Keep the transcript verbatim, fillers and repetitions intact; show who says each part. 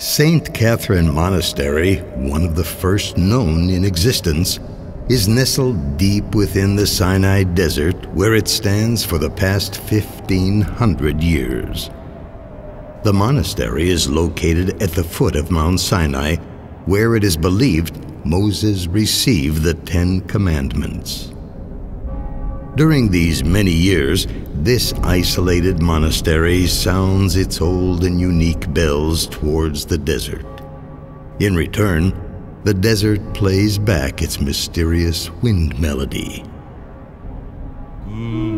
Speaker 1: Saint Catherine Monastery, one of the first known in existence, is nestled deep within the Sinai Desert, where it stands for the past fifteen hundred years. The monastery is located at the foot of Mount Sinai, where it is believed Moses received the Ten Commandments. During these many years, this isolated monastery sounds its old and unique bells towards the desert. In return, the desert plays back its mysterious wind melody. Mm.